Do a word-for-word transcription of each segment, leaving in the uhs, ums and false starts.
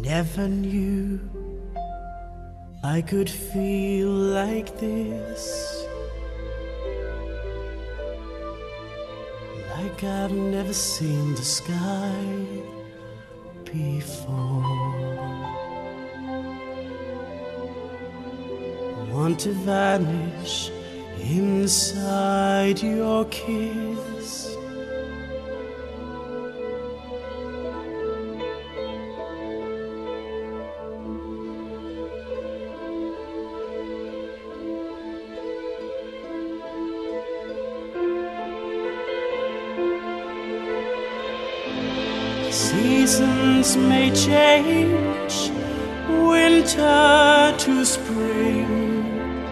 never knew I could feel like this, like I've never seen the sky before. Want to vanish inside your kiss. Seasons may change, winter to spring,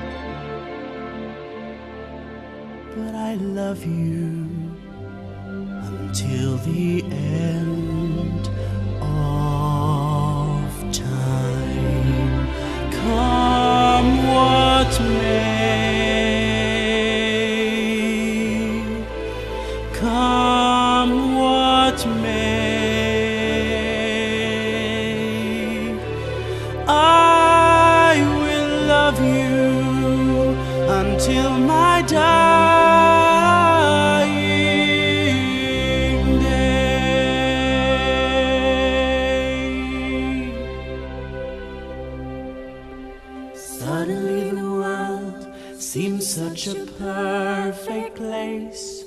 but I love you until the end of time. Come what may, come what may, I will love you until my dying day. Suddenly the world seems such a perfect place.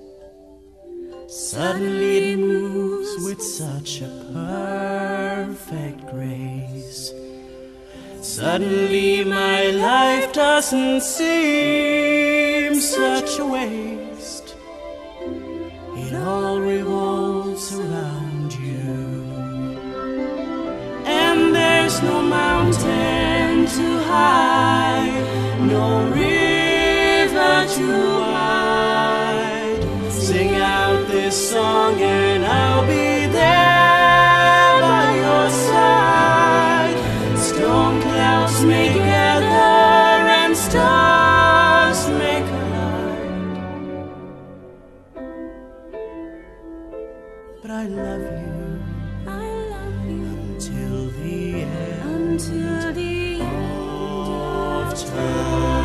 Suddenly it moves with such a perfect grace. Suddenly my life doesn't seem such a waste. It all revolves around you, and there's no mountain too high, no river too wide. Sing out this song and I'll be there by your side. Storm clouds may gather and stars may collide, but I love you, I love you until the end, until the end of time.